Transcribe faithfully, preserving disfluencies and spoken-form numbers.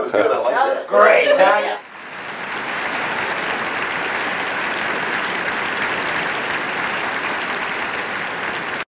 was good. I like That that. was great. Now you-